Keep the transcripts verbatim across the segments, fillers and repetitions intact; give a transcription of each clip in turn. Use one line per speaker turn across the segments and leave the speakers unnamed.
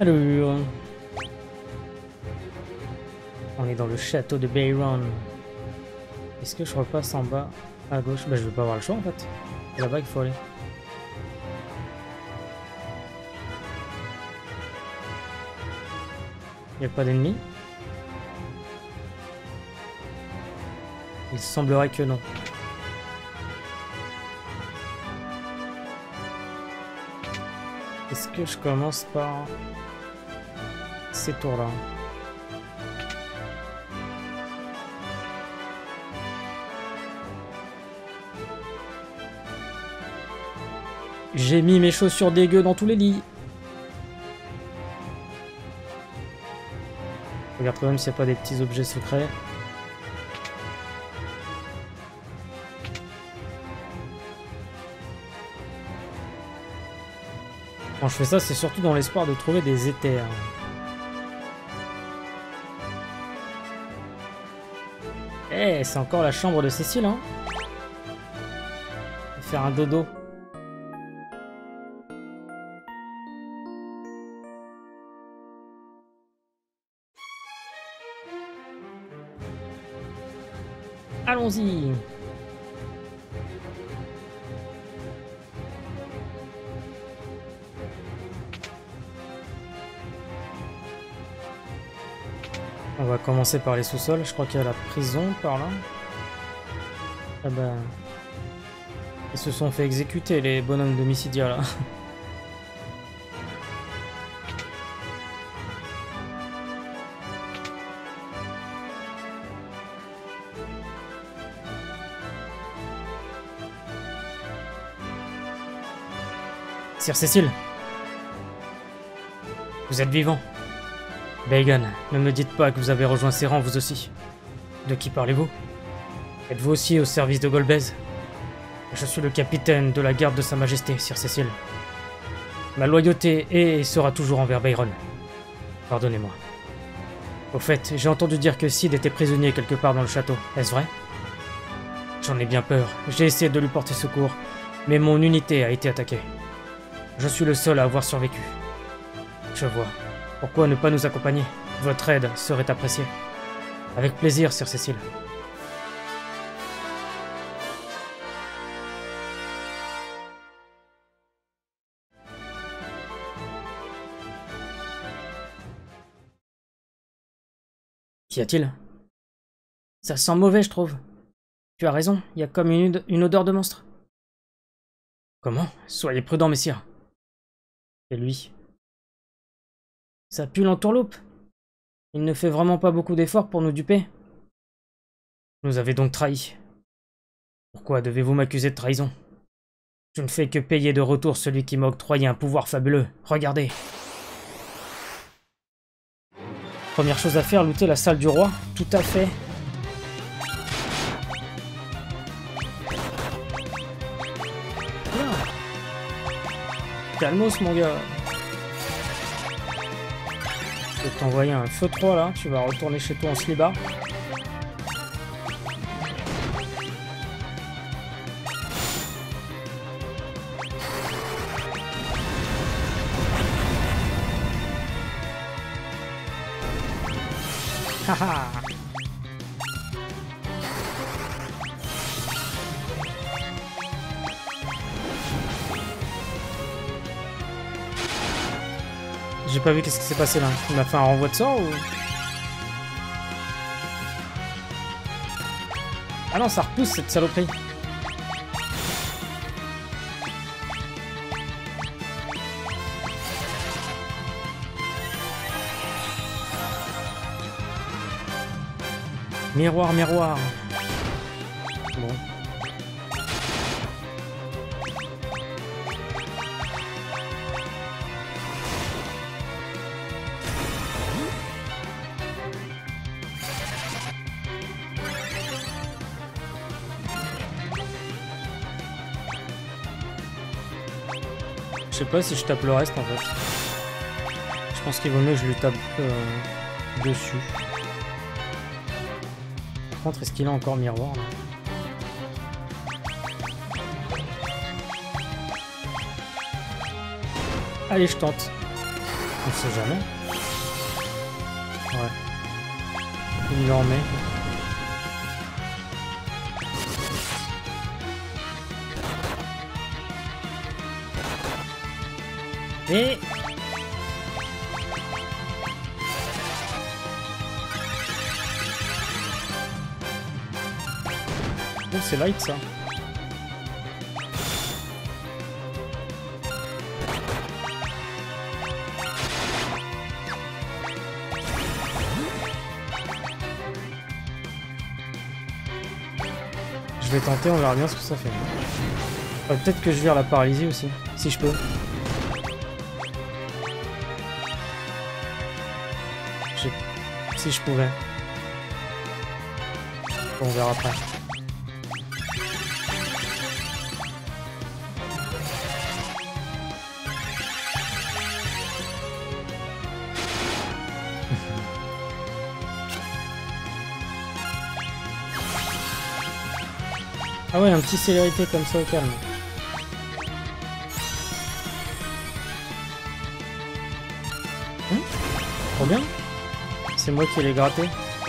Alors, on est dans le château de Bayron. Est-ce que je repasse en bas à gauche? Bah je vais pas avoir le choix en fait. C'est là-bas qu'il faut aller. Il n'y a pas d'ennemis? Il semblerait que non. Est-ce que je commence par ces tours-là? J'ai mis mes chaussures dégueu dans tous les lits. Regarde quand même s'il n'y a pas des petits objets secrets. Quand je fais ça, c'est surtout dans l'espoir de trouver des éthers. Eh, c'est encore la chambre de Cécile, hein. Faire un dodo. Allons-y. On va commencer par les sous-sols. Je crois qu'il y a la prison par là. Ah bah... Ils se sont fait exécuter, les bonhommes de Mysidia, là. Sir Cécile, vous êtes vivant. Bagan, ne me dites pas que vous avez rejoint ses rangs, vous aussi. De qui parlez-vous? Êtes-vous aussi au service de Golbez? Je suis le capitaine de la garde de Sa Majesté, Sir Cécile. Ma loyauté est et sera toujours envers Bayron. Pardonnez-moi. Au fait, j'ai entendu dire que Sid était prisonnier quelque part dans le château. Est-ce vrai? J'en ai bien peur. J'ai essayé de lui porter secours, mais mon unité a été attaquée. Je suis le seul à avoir survécu. Je vois. Pourquoi ne pas nous accompagner? Votre aide serait appréciée. Avec plaisir, Sir Cécile. Qu'y a-t-il? Ça sent mauvais, je trouve. Tu as raison, il y a comme une, une odeur de monstre. Comment? Soyez prudents, messire. C'est lui. Ça pue l'entourloupe. Il ne fait vraiment pas beaucoup d'efforts pour nous duper. Vous nous avez donc trahis. Pourquoi devez-vous m'accuser de trahison? Je ne fais que payer de retour celui qui m'a octroyé un pouvoir fabuleux. Regardez. Première chose à faire, looter la salle du roi. Tout à fait. Calmos, mon gars. Je vais t'envoyer un feu trois là. Tu vas retourner chez toi en slibard. Haha. J'ai pas vu qu'est-ce qui s'est passé là. Il m'a fait un renvoi de sort ou... Ah non, ça repousse cette saloperie. Miroir, miroir. Bon. Je sais pas si je tape le reste en fait. Je pense qu'il vaut mieux que je lui tape euh, dessus. Par contre, est-ce qu'il a encore miroir là? Allez, je tente. On sait jamais. Ouais. Il en met. Et... oh, c'est light ça. Je vais tenter, on verra bien ce que ça fait. Euh, Peut-être que je vire la paralysie aussi, si je peux. Je... Si je pouvais. Bon, on verra après. Ah ouais, un petit célérité comme ça au calme. Hum, trop bien. C'est moi qui l'ai gratté.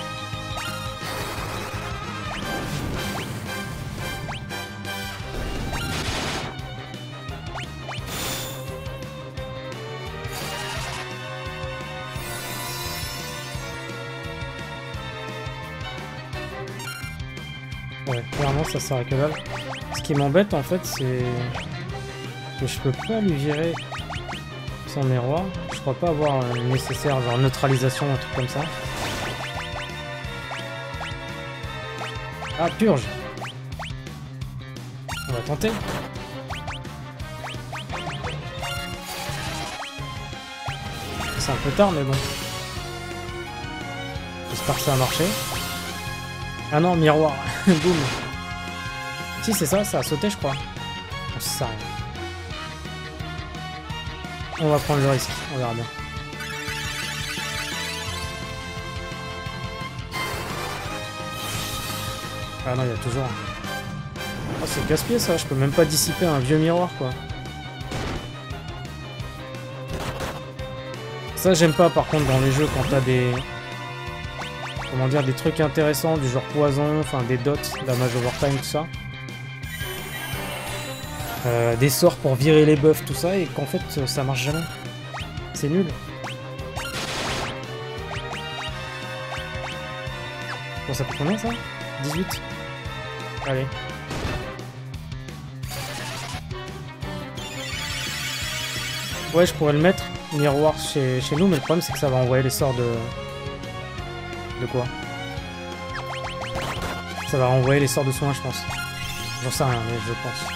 Ouais, clairement ça sert à que dalle. Ce qui m'embête en fait, c'est que je peux pas lui virer son miroir. Je crois pas avoir le nécessaire, genre neutralisation, un truc comme ça. Ah, purge! On va tenter. C'est un peu tard, mais bon. J'espère que ça a marché. Ah non, miroir. Boum. Si, c'est ça, ça a sauté, je crois. On sait rien. On va prendre le risque, on verra bien. Ah non, il y a toujours... Oh, c'est casse-pied ça, je peux même pas dissiper un vieux miroir, quoi. Ça, j'aime pas, par contre, dans les jeux, quand t'as des... comment dire, des trucs intéressants, du genre poison, enfin des dots, damage overtime, tout ça. Euh, des sorts pour virer les buffs, tout ça, et qu'en fait, ça marche jamais. C'est nul. Bon, ça coûte combien, ça? dix-huit. Allez. Ouais, je pourrais le mettre, miroir chez, chez nous, mais le problème, c'est que ça va envoyer les sorts de... De quoi? Ça va renvoyer les sorts de soins, je pense. J'en sais rien, mais je pense.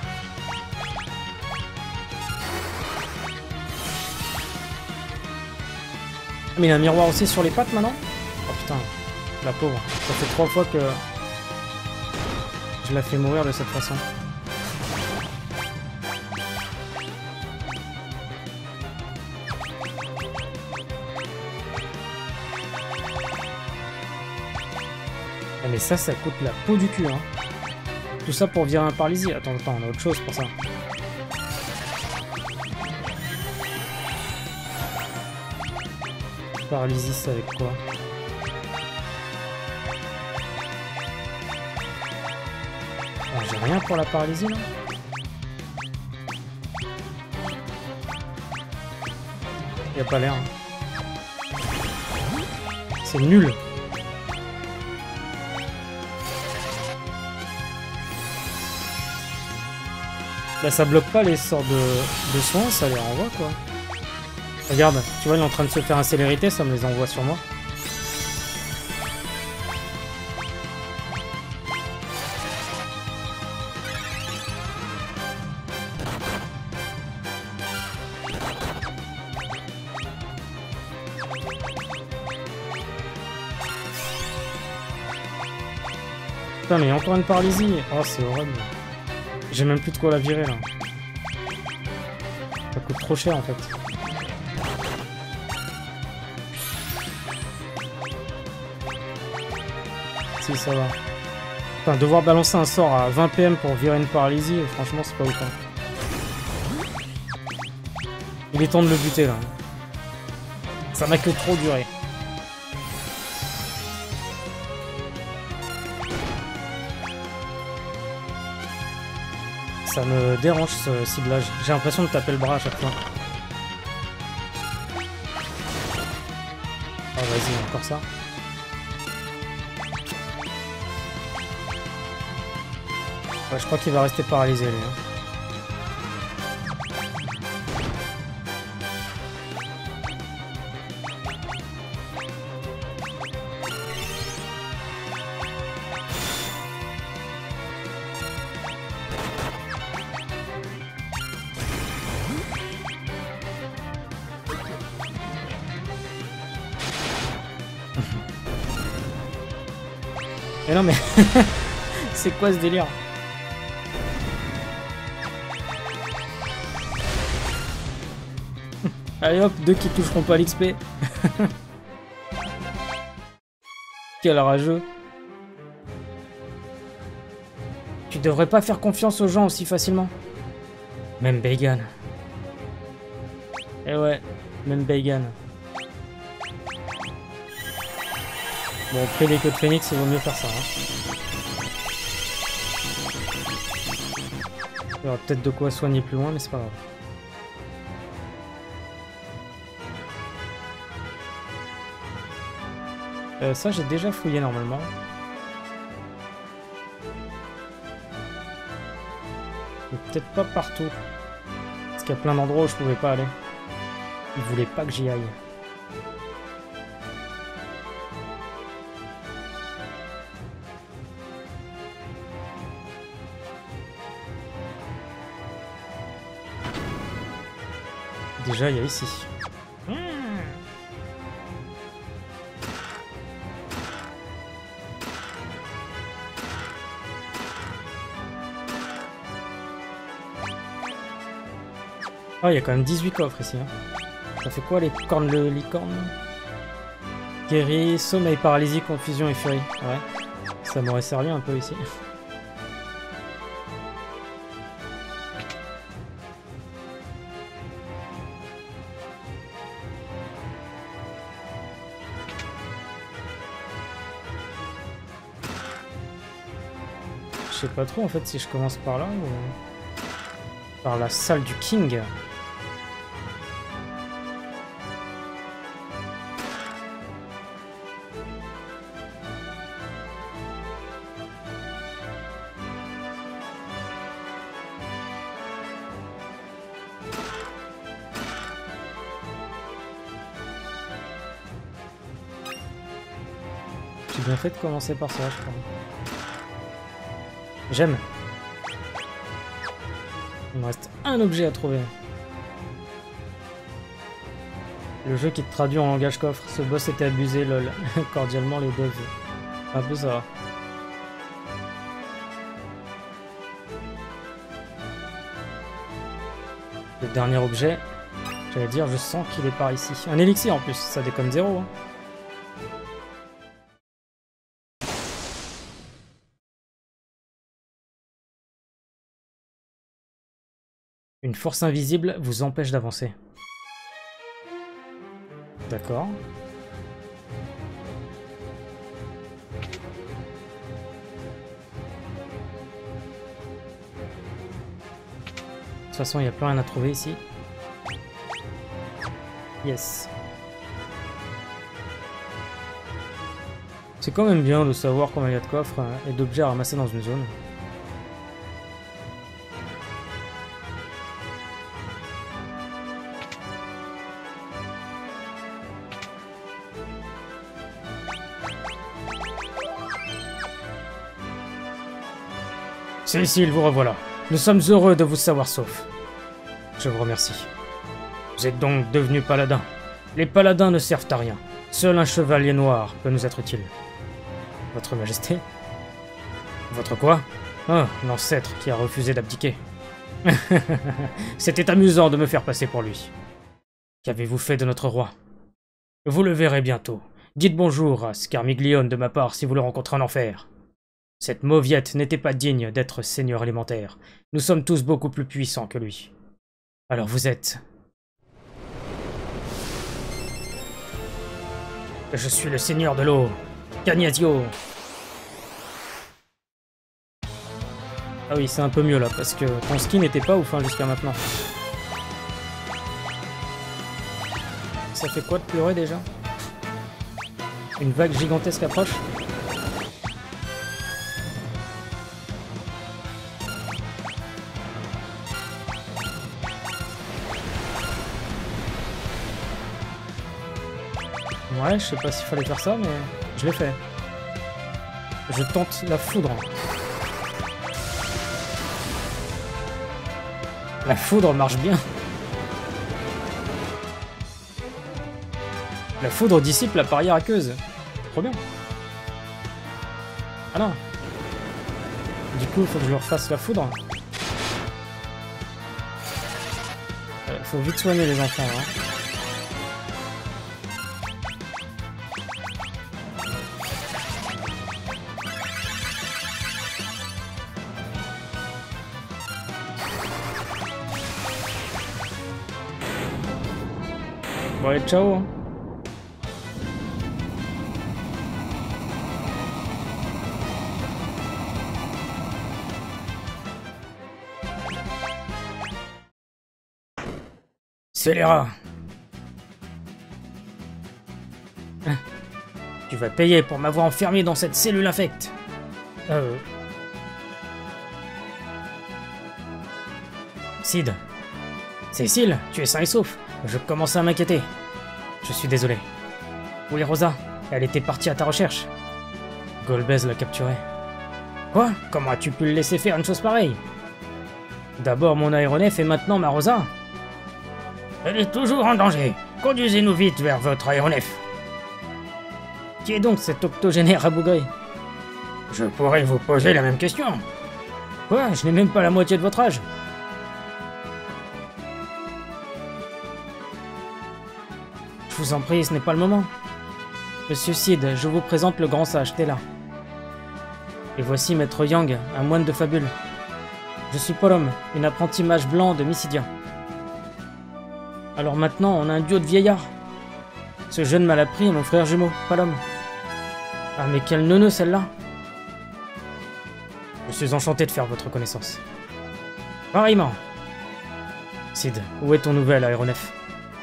Mais il y a un miroir aussi sur les pattes maintenant? Oh putain, la pauvre. Ça fait trois fois que je la fais mourir de cette façon. Mais ça, ça coûte la peau du cul, hein. Tout ça pour virer un paralysie. Attends, attends, on a autre chose pour ça. Paralysie, c'est avec quoi? Oh, j'ai rien pour la paralysie, là. Y a pas l'air. Hein. C'est nul. Là, ça bloque pas les sorts de, de soins, ça les renvoie, quoi. Regarde, tu vois, il est en train de se faire une célérité, ça me les envoie sur moi. Putain, mais encore une paralysie. Oh, c'est horrible. J'ai même plus de quoi la virer, là. Ça coûte trop cher, en fait. Si, ça va. Enfin, devoir balancer un sort à vingt P M pour virer une paralysie, franchement, c'est pas autant. Il est temps de le buter, là. Ça n'a que trop duré. Ça me dérange ce ciblage. J'ai l'impression de taper le bras à chaque fois. Oh vas-y, encore ça. Ouais, je crois qu'il va rester paralysé lui. Hein. Mais non mais c'est quoi ce délire? Allez hop, deux qui toucheront pas l'X P. Quel rageux. Tu devrais pas faire confiance aux gens aussi facilement. Même Beigan. Eh ouais, même Beigan. Bon, après les codes Phoenix, il vaut mieux faire ça. Hein. Il y aura peut-être de quoi soigner plus loin, mais c'est pas grave. Euh, ça, j'ai déjà fouillé normalement. Mais peut-être pas partout. Parce qu'il y a plein d'endroits où je pouvais pas aller. Ils voulaient pas que j'y aille. Déjà, il y a ici. Mmh. Oh, il y a quand même dix-huit coffres ici. Hein. Ça fait quoi les cornes de licorne? Guéri, sommeil, paralysie, confusion et furie. Ouais, ça m'aurait servi un peu ici. Je sais pas trop en fait si je commence par là ou par la salle du King. J'ai bien fait de commencer par ça, je crois. J'aime. Il me reste un objet à trouver. Le jeu qui te traduit en langage coffre. Ce boss était abusé, lol. Cordialement les devs. Un peu ça va. Le dernier objet, j'allais dire, je sens qu'il est par ici. Un élixir en plus, ça déconne zéro. Hein. Une force invisible vous empêche d'avancer. D'accord. De toute façon, il n'y a plus rien à trouver ici. Yes. C'est quand même bien de savoir combien il y a de coffres et d'objets à ramasser dans une zone. Cécile, vous revoilà. Nous sommes heureux de vous savoir sauf. Je vous remercie. Vous êtes donc devenu paladin. Les paladins ne servent à rien. Seul un chevalier noir peut nous être utile. Votre Majesté? Votre quoi? Oh, l'ancêtre qui a refusé d'abdiquer. C'était amusant de me faire passer pour lui. Qu'avez-vous fait de notre roi? Vous le verrez bientôt. Dites bonjour à Scarmiglione de ma part si vous le rencontrez en enfer. Cette mauviette n'était pas digne d'être seigneur élémentaire. Nous sommes tous beaucoup plus puissants que lui. Alors vous êtes... Je suis le seigneur de l'eau, Cagnazio. Ah oui, c'est un peu mieux là, parce que ton ski n'était pas ouf hein, jusqu'à maintenant. Ça fait quoi de pleurer déjà? Une vague gigantesque approche. Ouais, je sais pas s'il fallait faire ça, mais je l'ai fait. Je tente la foudre. La foudre marche bien. La foudre dissipe la barrière aqueuse. Trop bien. Ah non. Du coup, il faut que je leur fasse la foudre. Euh, faut vite soigner les enfants, hein. Bon allez, ciao hein. Scélérat. Hein. Tu vas payer pour m'avoir enfermé dans cette cellule infecte. Euh... Sid. Cécile, tu es sain et sauf. Je commence à m'inquiéter. Je suis désolé. Où est Rosa? Elle était partie à ta recherche. Golbez l'a capturée. Quoi? Comment as-tu pu le laisser faire une chose pareille? D'abord mon aéronef et maintenant ma Rosa? Elle est toujours en danger. Conduisez-nous vite vers votre aéronef. Qui est donc cet octogénaire rabougré? Je pourrais vous poser la même question. Quoi? Je n'ai même pas la moitié de votre âge. Je vous en prie, ce n'est pas le moment. Monsieur Sid, je vous présente le grand sage, Tela. Et voici Maître Yang, un moine de fabule. Je suis Polom, une apprentie mage blanc de Mysidia. Alors maintenant, on a un duo de vieillards. Ce jeune m'a appris à mon frère jumeau, Polom. Ah mais quelle neuneu celle-là. Je suis enchanté de faire votre connaissance. Pareillement. Sid, où est ton nouvel aéronef?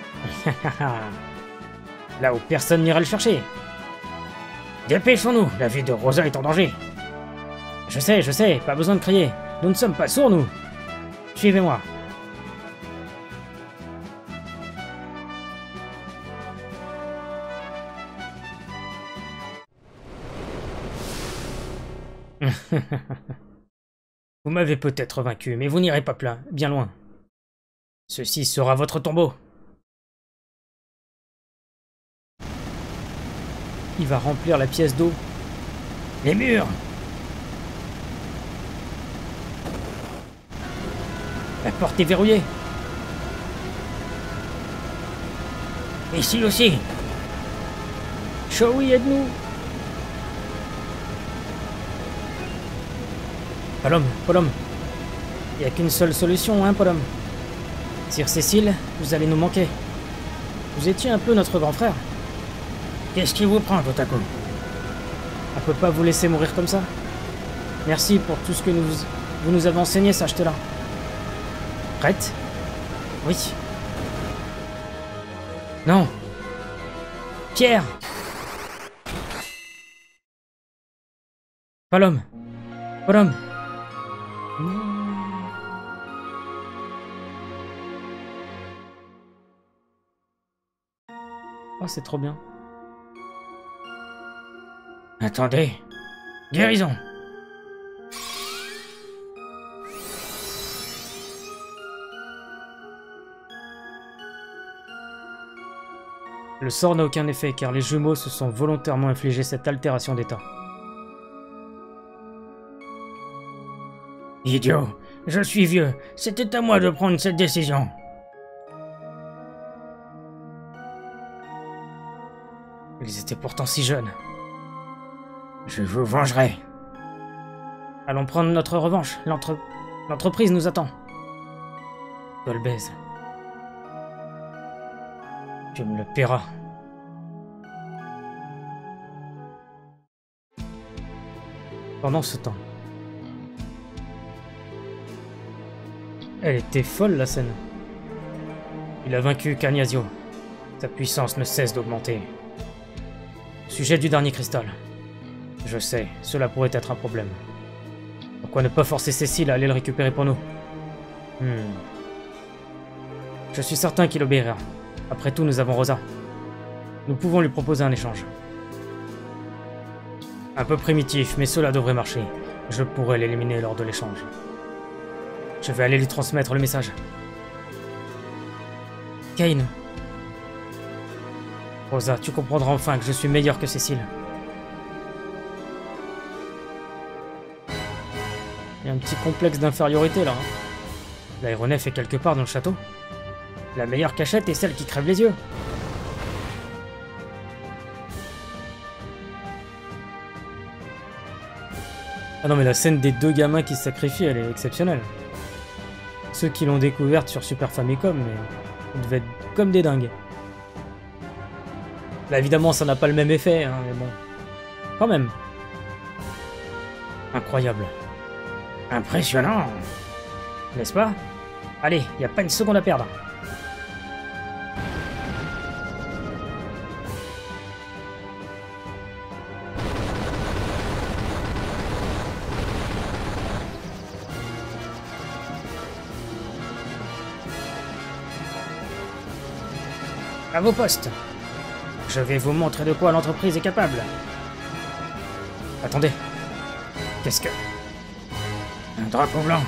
Là où personne n'ira le chercher. Dépêchons-nous, la vie de Rosa est en danger. Je sais, je sais, pas besoin de crier. Nous ne sommes pas sourds, nous. Suivez-moi. Vous m'avez peut-être vaincu, mais vous n'irez pas plein, bien loin. Ceci sera votre tombeau. Il va remplir la pièce d'eau. Les murs! La porte est verrouillée. Ici aussi. Showy, aide-nous. Polom, Polom. Il n'y a qu'une seule solution, hein, Polom. Sire Cécile, vous allez nous manquer. Vous étiez un peu notre grand frère. Qu'est-ce qui vous prend, tout à coup? On peut pas vous laisser mourir comme ça. Merci pour tout ce que nous, vous nous avez enseigné, sage-t-là. Prête? Oui. Non. Pierre! Polom. Polom. Oh, c'est trop bien. Attendez. Guérison. Le sort n'a aucun effet car les jumeaux se sont volontairement infligés cette altération d'état. Idiot, je suis vieux. C'était à moi de prendre cette décision. Ils étaient pourtant si jeunes. Je vous vengerai. Allons prendre notre revanche. L'entre... L'entreprise nous attend. Golbez. Tu me le paieras. Pendant ce temps. Elle était folle, la scène. Il a vaincu Cagnasio. Sa puissance ne cesse d'augmenter. Sujet du dernier cristal. Je sais, cela pourrait être un problème. Pourquoi ne pas forcer Cécile à aller le récupérer pour nous? Hmm. Je suis certain qu'il obéira. Après tout, nous avons Rosa. Nous pouvons lui proposer un échange. Un peu primitif, mais cela devrait marcher. Je pourrais l'éliminer lors de l'échange. Je vais aller lui transmettre le message. Kane. Rosa, tu comprendras enfin que je suis meilleur que Cécile. Il y a un petit complexe d'infériorité là. Hein. L'aéronef est quelque part dans le château. La meilleure cachette est celle qui crève les yeux. Ah non mais la scène des deux gamins qui se sacrifient, elle est exceptionnelle. Ceux qui l'ont découverte sur Super Famicom, mais ils devaient être comme des dingues. Là évidemment ça n'a pas le même effet, hein, mais bon. Quand même. Incroyable. Impressionnant. N'est-ce pas? Allez, il n'y a pas une seconde à perdre. À vos postes. Je vais vous montrer de quoi l'entreprise est capable. Attendez. Qu'est-ce que... Un drapeau blanc.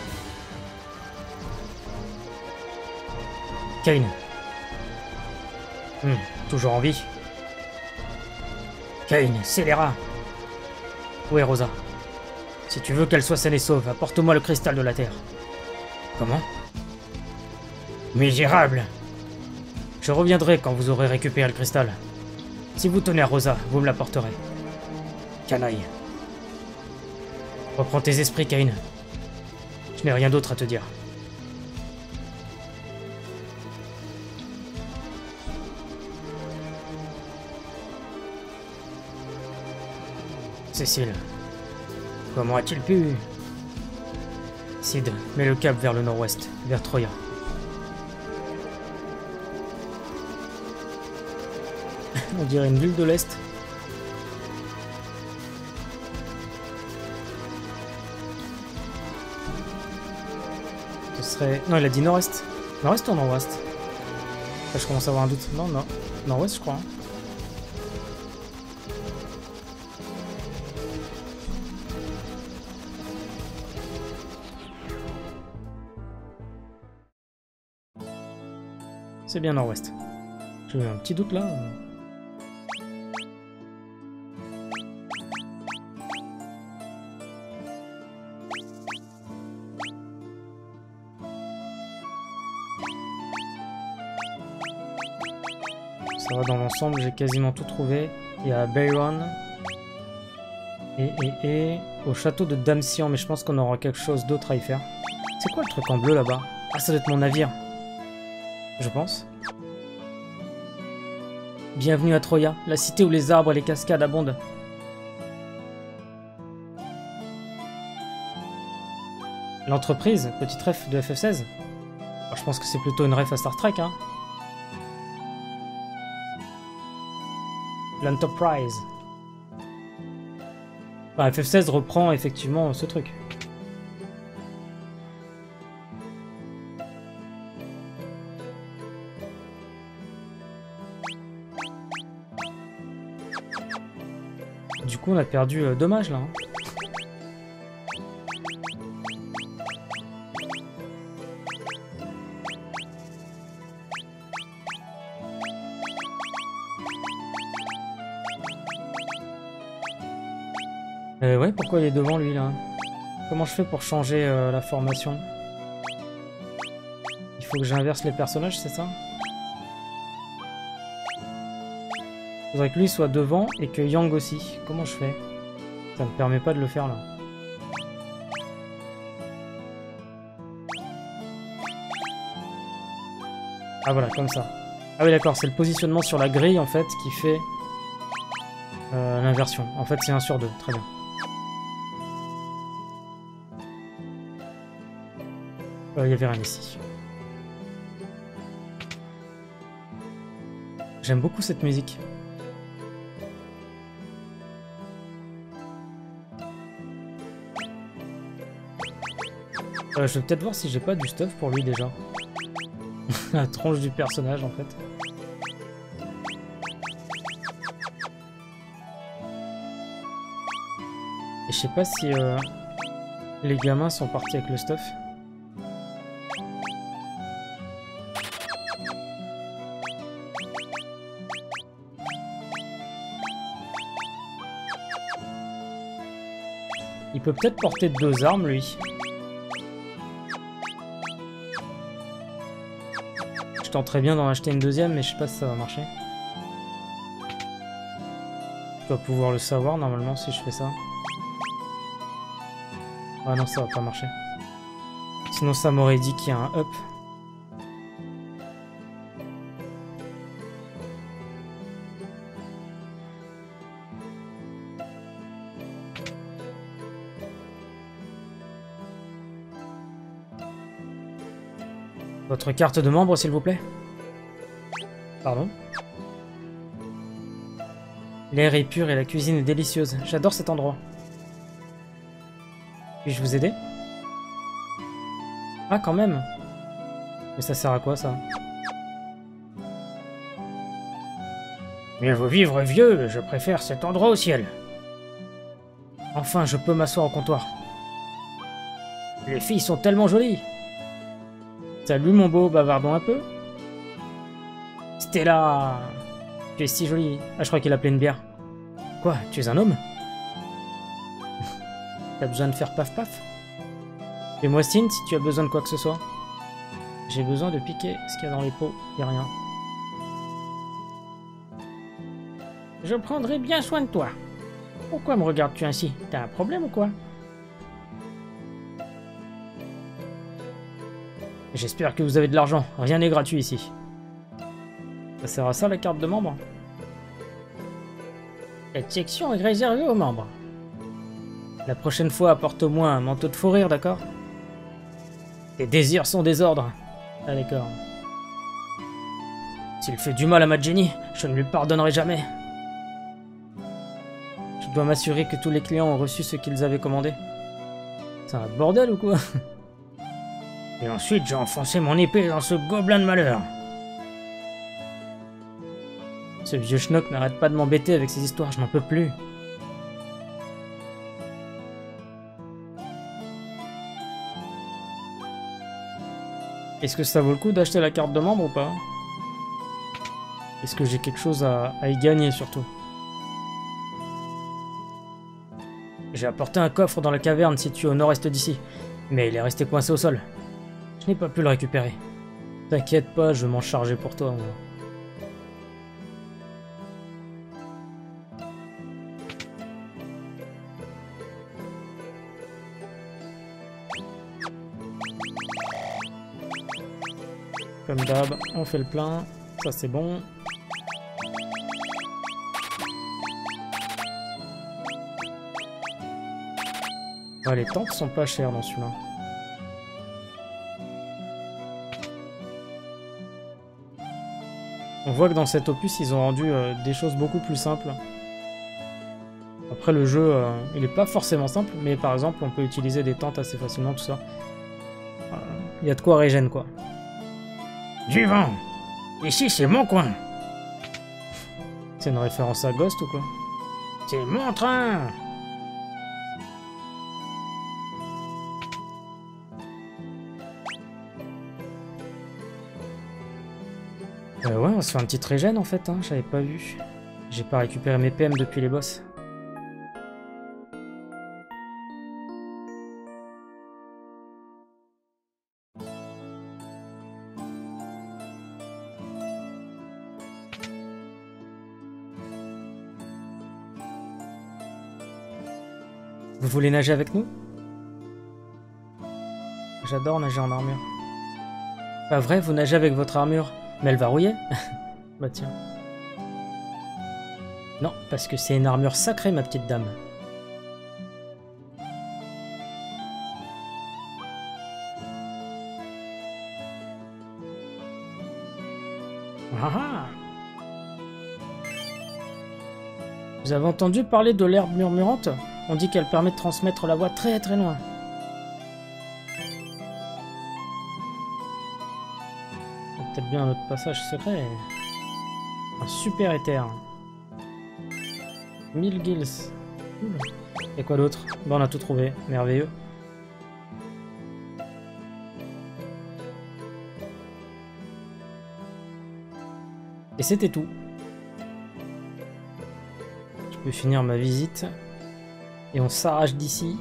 Kane. Hmm, toujours en vie. Kane, scélérat. Où est Rosa? Si tu veux qu'elle soit saine et sauve, apporte-moi le cristal de la Terre. Comment? Misérable. Je reviendrai quand vous aurez récupéré le cristal. Si vous tenez à Rosa, vous me l'apporterez. Canaille. Reprends tes esprits, Kane. Je n'ai rien d'autre à te dire. Cécile. Comment a-t-il pu... Sid, mets le cap vers le nord-ouest, vers Troya. On dirait une ville de l'Est. Ce serait... Non, il a dit nord-est. Nord-est ou nord-ouest? Là, je commence à avoir un doute. Non, non. Nord-ouest, je crois. Hein. C'est bien nord-ouest. J'ai eu un petit doute là. Ça va dans l'ensemble, j'ai quasiment tout trouvé. Il y a Bayron. Et, et, et... Au château de Damsian, mais je pense qu'on aura quelque chose d'autre à y faire. C'est quoi le truc en bleu là-bas? Ah, ça doit être mon navire. Je pense. Bienvenue à Troya, la cité où les arbres et les cascades abondent. L'entreprise, petite ref de F F seize. Alors, je pense que c'est plutôt une ref à Star Trek, hein. L'Enterprise. Enfin, F F seize reprend effectivement ce truc. Du coup, on a perdu euh, dommage là. Hein. Euh, ouais, pourquoi il est devant lui là? Comment je fais pour changer euh, la formation? Il faut que j'inverse les personnages, c'est ça? Il faudrait que lui soit devant et que Yang aussi. Comment je fais? Ça me permet pas de le faire là. Ah voilà, comme ça. Ah oui d'accord, c'est le positionnement sur la grille en fait qui fait euh, l'inversion. En fait c'est un sur deux, très bien. Il y avait rien ici. J'aime beaucoup cette musique. Euh, je vais peut-être voir si j'ai pas du stuff pour lui déjà. La tronche du personnage en fait. Et je sais pas si euh, les gamins sont partis avec le stuff. Il peut peut-être porter deux armes lui. Je tenterais bien d'en acheter une deuxième, mais je sais pas si ça va marcher. Je dois pouvoir le savoir normalement si je fais ça. Ah non, ça va pas marcher. Sinon ça m'aurait dit qu'il y a un up. Votre carte de membre, s'il vous plaît. Pardon. L'air est pur et la cuisine est délicieuse. J'adore cet endroit. Puis-je vous aider? Ah, quand même. Mais ça sert à quoi, ça? Mieux vaut vivre vieux, je préfère cet endroit au ciel. Enfin, je peux m'asseoir au comptoir. Les filles sont tellement jolies. Salut mon beau, bavardons un peu. Stella! Tu es si jolie. Ah, je crois qu'il a plein de bière. Quoi, tu es un homme? T'as besoin de faire paf paf? Fais-moi signe si tu as besoin de quoi que ce soit. J'ai besoin de piquer ce qu'il y a dans les pots. Y a rien. Je prendrai bien soin de toi. Pourquoi me regardes-tu ainsi? T'as un problème ou quoi? J'espère que vous avez de l'argent. Rien n'est gratuit ici. Ça sert à ça la carte de membre? Cette section est réservée aux membres. La prochaine fois, apporte au moins un manteau de fourrure, d'accord? Tes désirs sont des ordres. Ah d'accord. S'il fait du mal à ma Jenny, je ne lui pardonnerai jamais. Je dois m'assurer que tous les clients ont reçu ce qu'ils avaient commandé. C'est un bordel ou quoi? Et ensuite, j'ai enfoncé mon épée dans ce gobelin de malheur. Ce vieux schnock n'arrête pas de m'embêter avec ses histoires, je n'en peux plus. Est-ce que ça vaut le coup d'acheter la carte de membre ou pas? Est-ce que j'ai quelque chose à, à y gagner surtout? J'ai apporté un coffre dans la caverne située au nord-est d'ici, mais il est resté coincé au sol. Je n'ai pas pu le récupérer. T'inquiète pas, je vais m'en charger pour toi. Moi. Comme d'hab, on fait le plein. Ça c'est bon. Ah, les tentes sont pas chères dans celui-là. On voit que dans cet opus, ils ont rendu euh, des choses beaucoup plus simples. Après, le jeu, euh, il est pas forcément simple, mais par exemple, on peut utiliser des tentes assez facilement, tout ça. Il euh, y a de quoi régène, quoi. Du vent! Ici, c'est mon coin! C'est une référence à Ghost ou quoi? C'est mon train! Euh, ouais, on se fait un petit régène en fait, hein, j'avais pas vu. J'ai pas récupéré mes P M depuis les boss. Vous voulez nager avec nous? J'adore nager en armure. Pas vrai, vous nagez avec votre armure? Mais elle va rouiller? Bah tiens. Non, parce que c'est une armure sacrée, ma petite dame. Ah ah. Vous avez entendu parler de l'herbe murmurante? On dit qu'elle permet de transmettre la voix très très loin. Peut-être bien un autre passage secret. Un super éther. mille gills. Cool. Et quoi d'autre? Bon, on a tout trouvé. Merveilleux. Et c'était tout. Je peux finir ma visite. Et on s'arrache d'ici.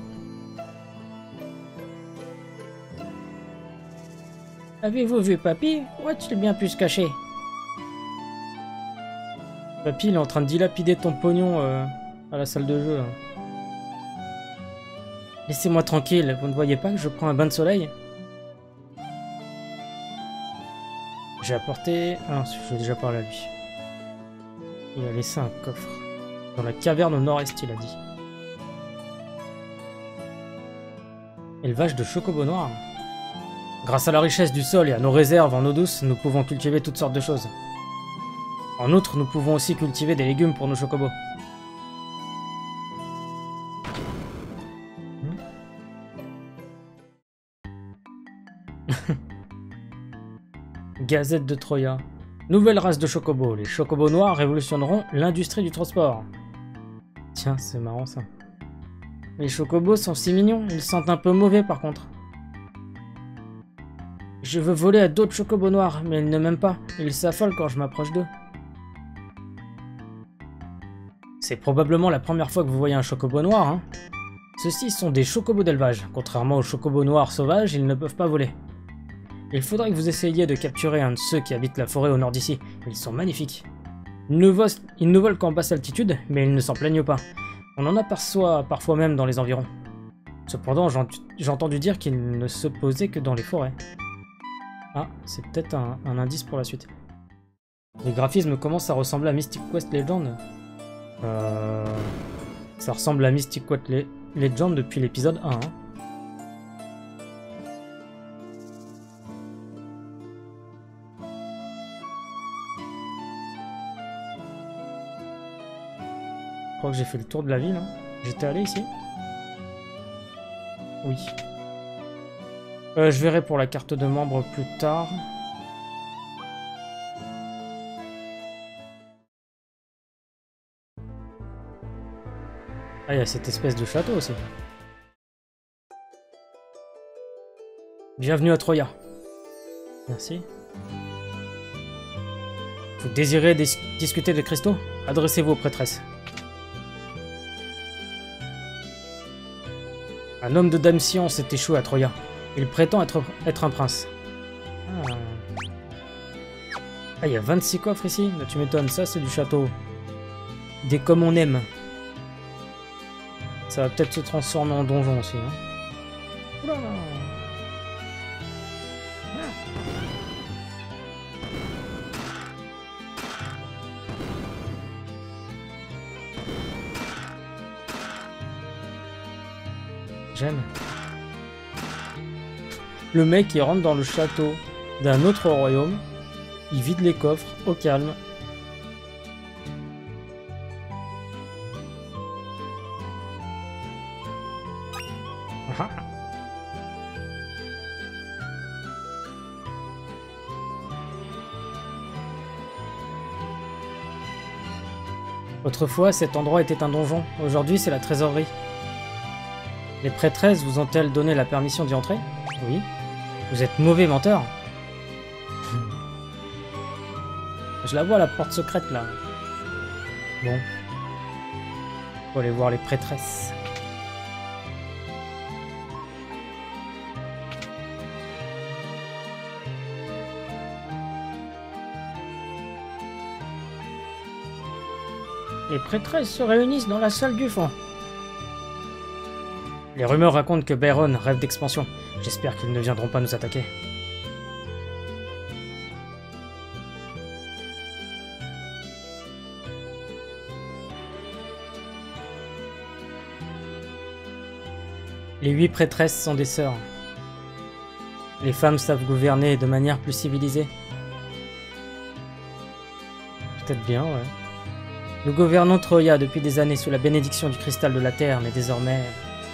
Avez-vous vu Papy? Où a-t-il bien pu se cacher? Papy, il est en train de dilapider ton pognon euh, à la salle de jeu. Là. Laissez-moi tranquille, vous ne voyez pas que je prends un bain de soleil? J'ai apporté... Ah non, je vais déjà parler à lui. Il a laissé un coffre. Dans la caverne au nord-est, il a dit. Élevage de chocobo noir. Grâce à la richesse du sol et à nos réserves en eau douce, nous pouvons cultiver toutes sortes de choses. En outre, nous pouvons aussi cultiver des légumes pour nos chocobos. Gazette de Troya. Nouvelle race de chocobos. Les chocobos noirs révolutionneront l'industrie du transport. Tiens, c'est marrant ça. Les chocobos sont si mignons, ils sentent un peu mauvais par contre. Je veux voler à d'autres chocobos noirs, mais ils ne m'aiment pas. Ils s'affolent quand je m'approche d'eux. C'est probablement la première fois que vous voyez un chocobo noir, hein. Ceux-ci sont des chocobos d'élevage. Contrairement aux chocobos noirs sauvages, ils ne peuvent pas voler. Il faudrait que vous essayiez de capturer un de ceux qui habitent la forêt au nord d'ici. Ils sont magnifiques. Ils ne, volent, ils ne volent qu'en basse altitude, mais ils ne s'en plaignent pas. On en aperçoit parfois même dans les environs. Cependant, j'ai entendu dire qu'ils ne se posaient que dans les forêts. Ah, c'est peut-être un, un indice pour la suite. Les graphismes commencent à ressembler à Mystic Quest Legend. Euh... Ça ressemble à Mystic Quest Le Legend depuis l'épisode un. Hein. Je crois que j'ai fait le tour de la ville. Hein. J'étais allé ici? Oui. Euh, je verrai pour la carte de membre plus tard. Ah, il y a cette espèce de château aussi. Bienvenue à Troya. Merci. Vous désirez dis discuter des cristaux? Adressez-vous aux prêtresses. Un homme de dame science s'est échoué à Troya. Il prétend être, être un prince. Ah, ah, il y a vingt-six coffres ici. Là, tu m'étonnes, ça c'est du château. Des comme on aime. Ça va peut-être se transformer en donjon aussi. Hein. Oula. J'aime. Le mec il rentre dans le château d'un autre royaume, il vide les coffres au calme. Ah. Autrefois, cet endroit était un donjon. Aujourd'hui, c'est la trésorerie. Les prêtresses vous ont-elles donné la permission d'y entrer? Oui. Vous êtes mauvais menteur. Je la vois, la porte secrète, là. Bon. Faut aller voir les prêtresses. Les prêtresses se réunissent dans la salle du fond. Les rumeurs racontent que Byron rêve d'expansion. J'espère qu'ils ne viendront pas nous attaquer. Les huit prêtresses sont des sœurs. Les femmes savent gouverner de manière plus civilisée. Peut-être bien, ouais. Nous gouvernons Troya depuis des années sous la bénédiction du cristal de la Terre, mais désormais...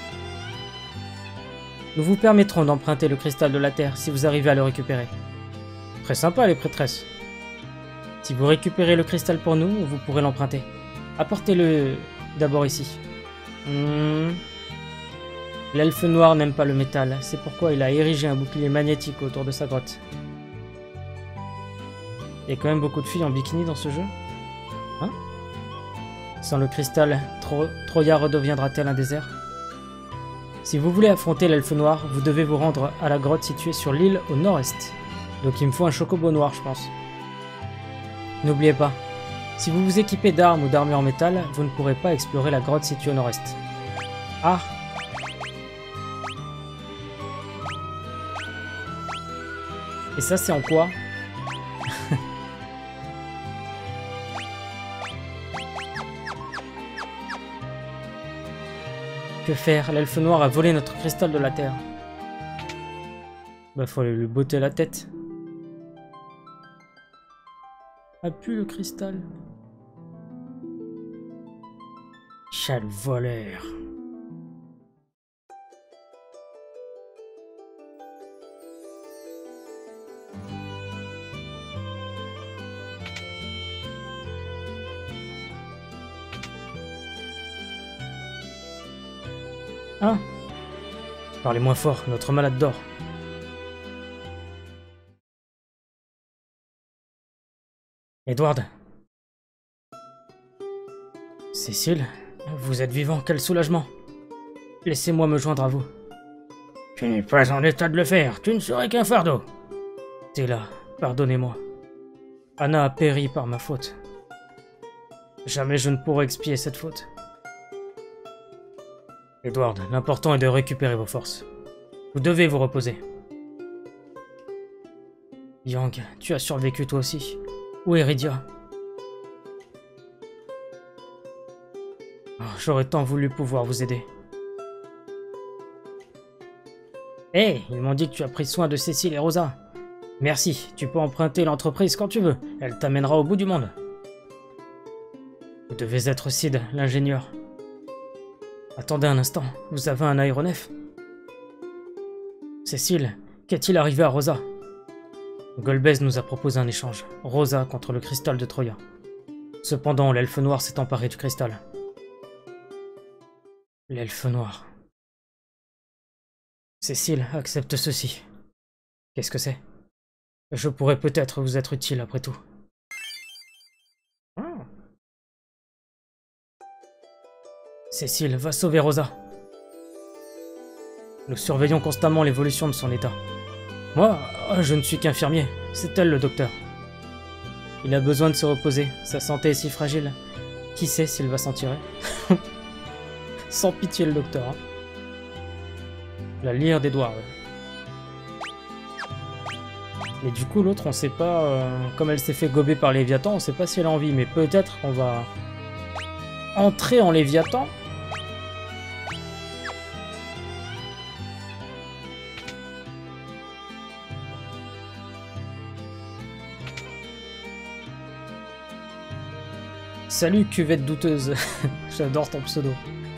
Nous vous permettrons d'emprunter le cristal de la Terre si vous arrivez à le récupérer. Très sympa, les prêtresses. Si vous récupérez le cristal pour nous, vous pourrez l'emprunter. Apportez-le d'abord ici. Hmm. L'elfe noir n'aime pas le métal, c'est pourquoi il a érigé un bouclier magnétique autour de sa grotte. Il y a quand même beaucoup de filles en bikini dans ce jeu. Hein? Sans le cristal, Tro Troya redeviendra-t-elle un désert? Si vous voulez affronter l'elfe noir, vous devez vous rendre à la grotte située sur l'île au nord-est. Donc il me faut un chocobo noir, je pense. N'oubliez pas, si vous vous équipez d'armes ou d'armure en métal, vous ne pourrez pas explorer la grotte située au nord-est. Ah! Et ça, c'est en quoi? Que faire? L'elfe noir a volé notre cristal de la Terre. Bah, faut aller lui botter la tête. A pu le cristal. Châle voleur. Ah! Parlez moins fort, notre malade dort. Edward. Cécile, vous êtes vivant, quel soulagement. Laissez-moi me joindre à vous. Tu n'es pas en état de le faire, tu ne serais qu'un fardeau. T'es là, pardonnez-moi. Anna a péri par ma faute. Jamais je ne pourrai expier cette faute. Edward, l'important est de récupérer vos forces. Vous devez vous reposer. Yang, tu as survécu toi aussi. Où est Rydia? Oh, j'aurais tant voulu pouvoir vous aider. Hé, hey, ils m'ont dit que tu as pris soin de Cécile et Rosa. Merci, tu peux emprunter l'entreprise quand tu veux. Elle t'amènera au bout du monde. Vous devez être Sid, l'ingénieur. Attendez un instant, vous avez un aéronef? Cécile, qu'est-il arrivé à Rosa? Golbez nous a proposé un échange. Rosa contre le cristal de Troya. Cependant, l'elfe noir s'est emparé du cristal. L'elfe noir. Cécile, accepte ceci. Qu'est-ce que c'est? Je pourrais peut-être vous être utile après tout. Ah. Cécile, va sauver Rosa. Nous surveillons constamment l'évolution de son état. Moi, je ne suis qu'infirmier. C'est elle le docteur. Il a besoin de se reposer. Sa santé est si fragile. Qui sait s'il va s'en tirer? Sans pitié le docteur. Hein. La lyre d'Edward. Et du coup, l'autre, on sait pas... Euh, comme elle s'est fait gober par Léviathan, on sait pas si elle a envie. Mais peut-être qu'on va... entrer en Léviathan. Salut cuvette douteuse. J'adore ton pseudo.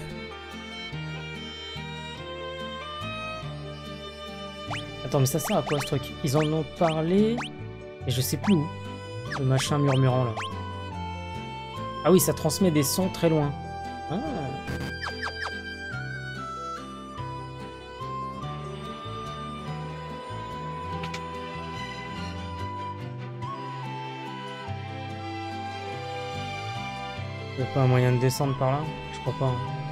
Attends, mais ça sert à quoi ce truc? Ils en ont parlé... Et je sais plus où. Le machin murmurant là. Ah oui, ça transmet des sons très loin. Ah. Il n'y a pas un moyen de descendre par là? Je crois pas. Hein.